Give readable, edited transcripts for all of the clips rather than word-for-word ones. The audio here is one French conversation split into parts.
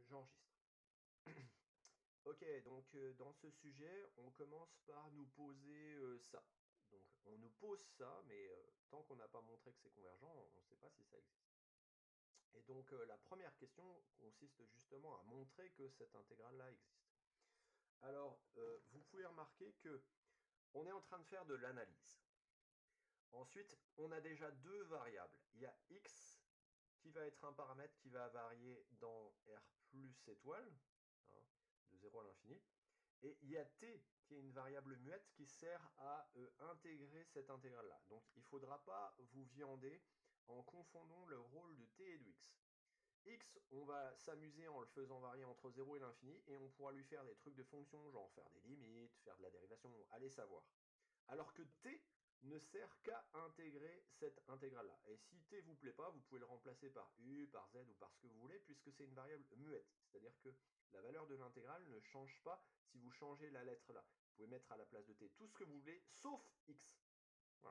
J'enregistre. Ok, donc dans ce sujet, on commence par nous poser ça. Donc on nous pose ça, mais tant qu'on n'a pas montré que c'est convergent, on ne sait pas si ça existe. Et donc la première question consiste justement à montrer que cette intégrale-là existe. Alors, vous pouvez remarquer que on est en train de faire de l'analyse. Ensuite, on a déjà deux variables. Il y a x qui va être un paramètre qui va varier dans R plus étoile, hein, de 0 à l'infini. Et il y a t qui est une variable muette qui sert à intégrer cette intégrale-là. Donc il ne faudra pas vous viander en confondant le rôle de t et de x. X, on va s'amuser en le faisant varier entre 0 et l'infini, et on pourra lui faire des trucs de fonction, genre faire des limites, faire de la dérivation, allez savoir. Alors que t ne sert qu'à intégrer cette intégrale-là. Et si t vous plaît pas, vous pouvez le remplacer par u, par z ou par ce que vous voulez, puisque c'est une variable muette. C'est-à-dire que la valeur de l'intégrale ne change pas si vous changez la lettre là. Vous pouvez mettre à la place de t tout ce que vous voulez, sauf x. Voilà.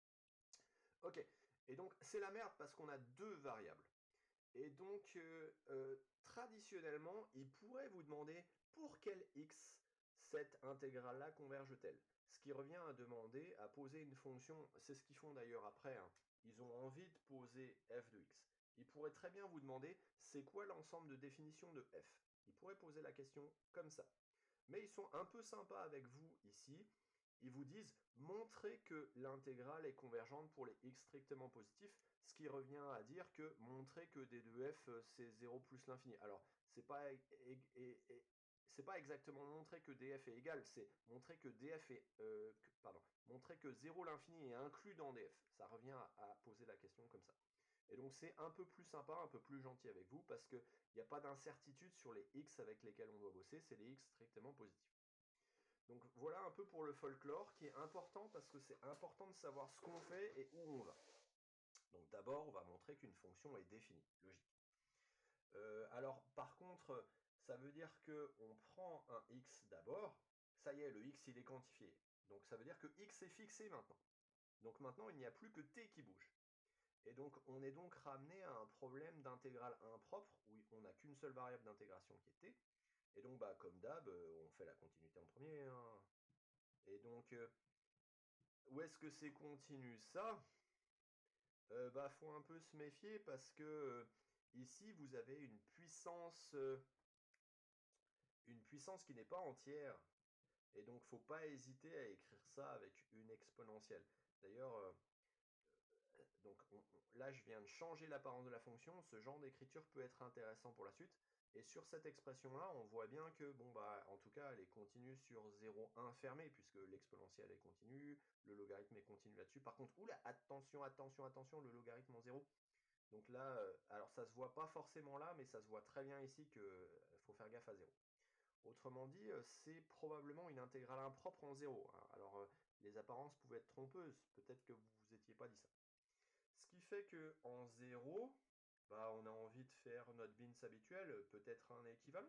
Ok. Et donc, c'est la merde parce qu'on a deux variables. Et donc, traditionnellement, il pourrait vous demander pour quel x cette intégrale-là converge-t-elle. Ce qui revient à demander, à poser une fonction, c'est ce qu'ils font d'ailleurs après, hein. Ils ont envie de poser f de x. Ils pourraient très bien vous demander, c'est quoi l'ensemble de définition de f. Ils pourraient poser la question comme ça. Mais ils sont un peu sympas avec vous ici. Ils vous disent, montrez que l'intégrale est convergente pour les x strictement positifs, ce qui revient à dire que montrer que d de f c'est 0 plus l'infini. Alors, c'est pas exactement montrer que df est égal, c'est montrer que df est montrer que 0 l'infini est inclus dans df. Ça revient à poser la question comme ça. Et donc c'est un peu plus sympa, un peu plus gentil avec vous, parce qu'il n'y a pas d'incertitude sur les x avec lesquels on doit bosser, c'est les x strictement positifs. Donc voilà un peu pour le folklore qui est important parce que c'est important de savoir ce qu'on fait et où on va. Donc d'abord, on va montrer qu'une fonction est définie, logique. Alors par contre, ça veut dire qu'on prend un x d'abord, ça y est, le x il est quantifié. Donc ça veut dire que x est fixé maintenant. Donc maintenant, il n'y a plus que t qui bouge. Et donc on est donc ramené à un problème d'intégrale impropre où on n'a qu'une seule variable d'intégration qui est t. Et donc bah, comme d'hab, on fait la continuité en premier, hein. Et donc, où est-ce que c'est continu ça? Bah, faut un peu se méfier parce que ici, vous avez une puissance qui n'est pas entière. Et donc, faut pas hésiter à écrire ça avec une exponentielle. D'ailleurs, donc là, je viens de changer l'apparence de la fonction. Ce genre d'écriture peut être intéressant pour la suite. Et sur cette expression-là, on voit bien que, bon, bah, en tout cas, elle est continue sur 0,1 fermé, puisque l'exponentielle est continue, le logarithme est continu là-dessus. Par contre, oula, attention, attention, attention, le logarithme en 0. Donc là, alors ça se voit pas forcément là, mais ça se voit très bien ici qu'il faut faire gaffe à 0. Autrement dit, c'est probablement une intégrale impropre en 0, hein. Alors, les apparences pouvaient être trompeuses, peut-être que vous vous étiez pas dit ça. Ce qui fait que en 0, bah, on a envie de faire notre bins habituel, peut-être un équivalent.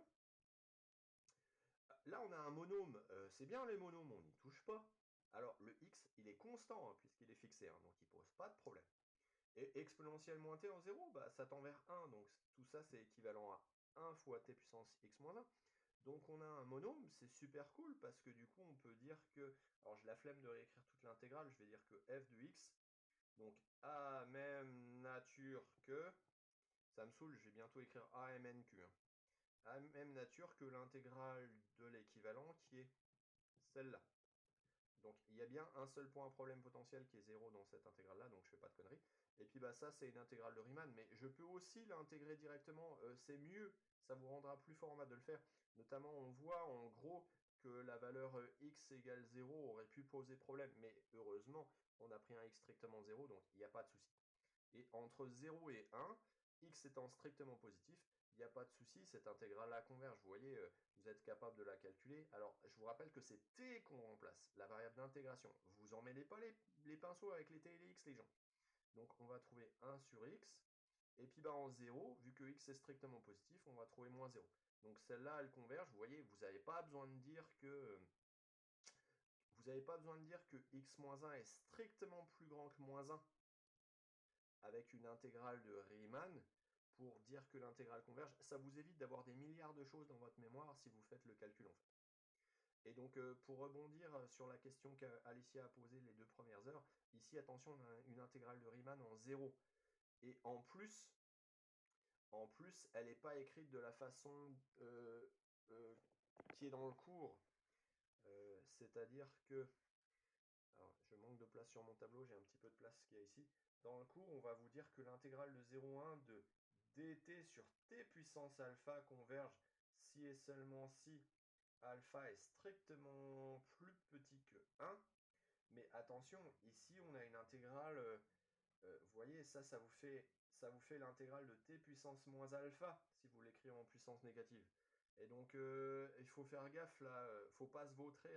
Là, on a un monôme. C'est bien les monômes, on n'y touche pas. Alors, le x, il est constant, hein, puisqu'il est fixé, hein, donc il pose pas de problème. Et exponentielle moins t en 0, bah, ça tend vers 1, donc tout ça, c'est équivalent à 1 fois t puissance x moins 1. Donc on a un monôme, c'est super cool, parce que du coup, on peut dire que... Alors, j'ai la flemme de réécrire toute l'intégrale, je vais dire que f de x, donc a même nature que... Ça me saoule, je vais bientôt écrire AMNQ, hein. A même nature que l'intégrale de l'équivalent qui est celle-là. Donc il y a bien un seul point problème potentiel qui est 0 dans cette intégrale-là, donc je fais pas de conneries. Et puis bah ça c'est une intégrale de Riemann, mais je peux aussi l'intégrer directement, c'est mieux, ça vous rendra plus fort en maths de le faire. Notamment on voit en gros que la valeur x égale 0 aurait pu poser problème, mais heureusement on a pris un x strictement 0, donc il n'y a pas de souci. Et entre 0 et 1, x étant strictement positif, il n'y a pas de souci, cette intégrale-là converge. Vous voyez, vous êtes capable de la calculer. Alors, je vous rappelle que c'est t qu'on remplace, la variable d'intégration. Vous en mêlez pas les pinceaux avec les t et les x, les gens. Donc, on va trouver 1 sur x. Et puis, bah, en 0, vu que x est strictement positif, on va trouver moins 0. Donc, celle-là, elle converge. Vous voyez, vous n'avez pas besoin de dire que... Vous n'avez pas besoin de dire que x moins 1 est strictement plus grand que moins 1 avec une intégrale de Riemann pour dire que l'intégrale converge. Ça vous évite d'avoir des milliards de choses dans votre mémoire si vous faites le calcul en fait. Et donc pour rebondir sur la question qu'Alicia a posée les 2 premières heures, ici attention, on a une intégrale de Riemann en 0. Et en plus, elle n'est pas écrite de la façon qui est dans le cours. C'est-à-dire que... Alors, je manque de place sur mon tableau, j'ai un petit peu de place qu'il y a ici. Dans le cours, on va vous dire que l'intégrale de 0,1 de dt sur t puissance alpha converge si et seulement si alpha est strictement plus petit que 1. Mais attention, ici on a une intégrale, vous voyez, ça vous fait l'intégrale de t puissance moins alpha, si vous l'écrivez en puissance négative. Et donc il faut faire gaffe là, faut pas se vautrer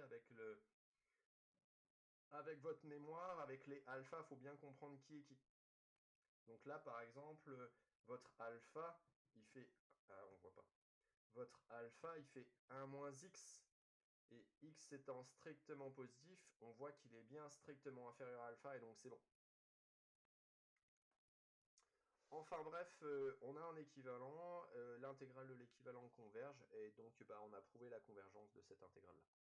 avec votre mémoire, avec les alpha, faut bien comprendre qui est qui. Donc là par exemple, votre alpha, il fait... Ah, on voit pas. Votre alpha, il fait 1 moins x. Et x étant strictement positif, on voit qu'il est bien strictement inférieur à alpha, et donc c'est bon. Enfin bref, on a un équivalent, l'intégrale de l'équivalent converge, et donc bah, on a prouvé la convergence de cette intégrale-là.